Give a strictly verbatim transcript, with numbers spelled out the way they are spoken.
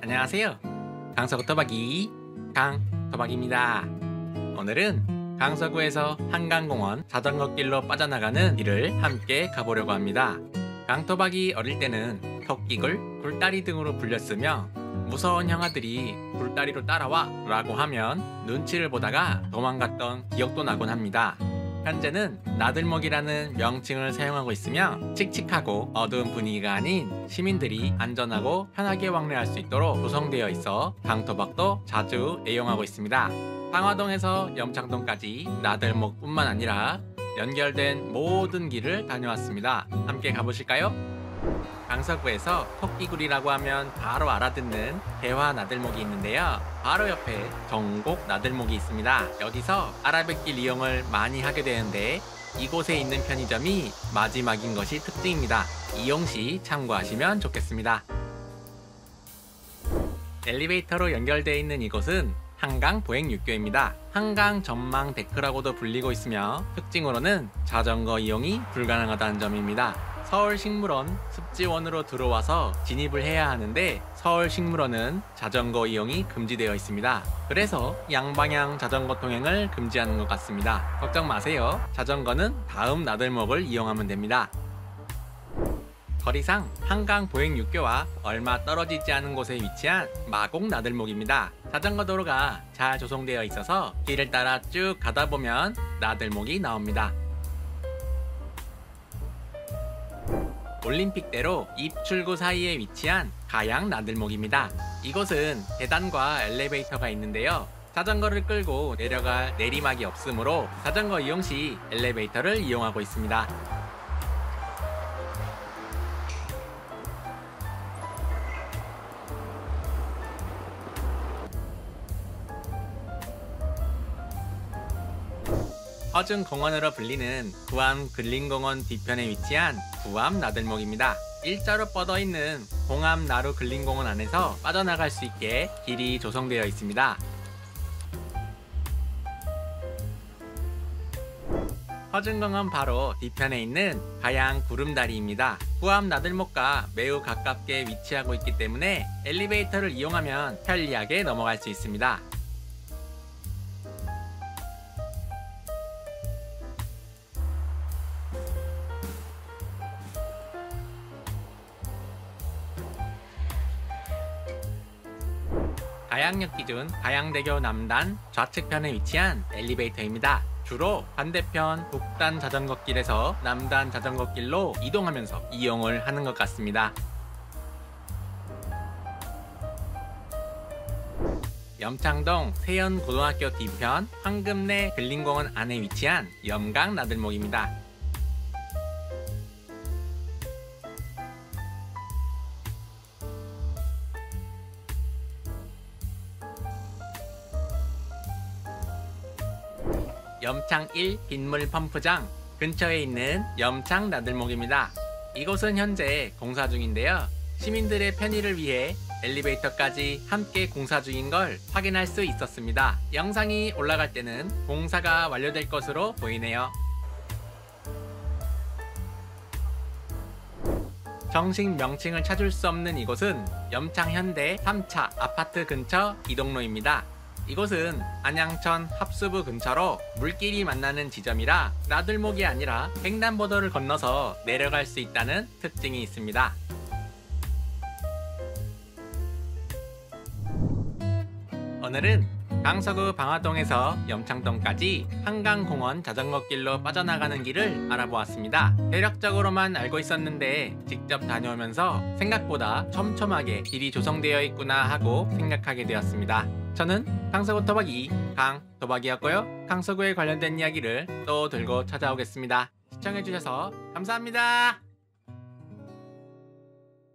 안녕하세요. 강서구 토박이 강토박입니다. 오늘은 강서구에서 한강공원 자전거길로 빠져나가는 길을 함께 가보려고 합니다. 강토박이 어릴 때는 토끼굴, 굴다리 등으로 불렸으며 무서운 형아들이 굴다리로 따라와 라고 하면 눈치를 보다가 도망갔던 기억도 나곤 합니다. 현재는 나들목이라는 명칭을 사용하고 있으며 칙칙하고 어두운 분위기가 아닌 시민들이 안전하고 편하게 왕래할 수 있도록 구성되어 있어 강토박도 자주 애용하고 있습니다. 상화동에서 염창동까지 나들목 뿐만 아니라 연결된 모든 길을 다녀왔습니다. 함께 가보실까요? 강서구에서 토끼굴이라고 하면 바로 알아듣는 대화 나들목이 있는데요. 바로 옆에 정곡 나들목이 있습니다. 여기서 아라뱃길 이용을 많이 하게 되는데 이곳에 있는 편의점이 마지막인 것이 특징입니다. 이용 시 참고하시면 좋겠습니다. 엘리베이터로 연결되어 있는 이곳은 한강 보행육교입니다. 한강 전망 데크라고도 불리고 있으며 특징으로는 자전거 이용이 불가능하다는 점입니다. 서울식물원 습지원으로 들어와서 진입을 해야 하는데 서울식물원은 자전거 이용이 금지되어 있습니다. 그래서 양방향 자전거 통행을 금지하는 것 같습니다. 걱정 마세요. 자전거는 다음 나들목을 이용하면 됩니다. 거리상 한강 보행육교와 얼마 떨어지지 않은 곳에 위치한 마곡 나들목입니다. 자전거 도로가 잘 조성되어 있어서 길을 따라 쭉 가다 보면 나들목이 나옵니다. 올림픽대로 입출구 사이에 위치한 가양 나들목입니다. 이곳은 계단과 엘리베이터가 있는데요. 자전거를 끌고 내려갈 내리막이 없으므로 자전거 이용 시 엘리베이터를 이용하고 있습니다. 허준공원으로 불리는 구암 근린공원 뒤편에 위치한 구암 나들목입니다. 일자로 뻗어있는 공암 나루 근린공원 안에서 빠져나갈 수 있게 길이 조성되어 있습니다. 허준공원 바로 뒤편에 있는 가양 구름다리입니다. 구암 나들목과 매우 가깝게 위치하고 있기 때문에 엘리베이터를 이용하면 편리하게 넘어갈 수 있습니다. 가양역 기준 가양대교 남단 좌측편에 위치한 엘리베이터입니다. 주로 반대편 북단 자전거길에서 남단 자전거길로 이동하면서 이용을 하는 것 같습니다. 염창동 세연고등학교 뒤편 황금내 근린공원 안에 위치한 염강 나들목입니다. 염창 일 빗물 펌프장 근처에 있는 염창 나들목입니다. 이곳은 현재 공사 중인데요. 시민들의 편의를 위해 엘리베이터까지 함께 공사 중인 걸 확인할 수 있었습니다. 영상이 올라갈 때는 공사가 완료될 것으로 보이네요. 정식 명칭을 찾을 수 없는 이곳은 염창현대 삼 차 아파트 근처 이동로입니다. 이곳은 안양천 합수부 근처로 물길이 만나는 지점이라 나들목이 아니라 횡단보도를 건너서 내려갈 수 있다는 특징이 있습니다. 오늘은 강서구 방화동에서 염창동까지 한강공원 자전거길로 빠져나가는 길을 알아보았습니다. 대략적으로만 알고 있었는데 직접 다녀오면서 생각보다 촘촘하게 길이 조성되어 있구나 하고 생각하게 되었습니다. 저는 강서구 토박이 강토박이였고요. 강서구에 관련된 이야기를 또 들고 찾아오겠습니다. 시청해주셔서 감사합니다.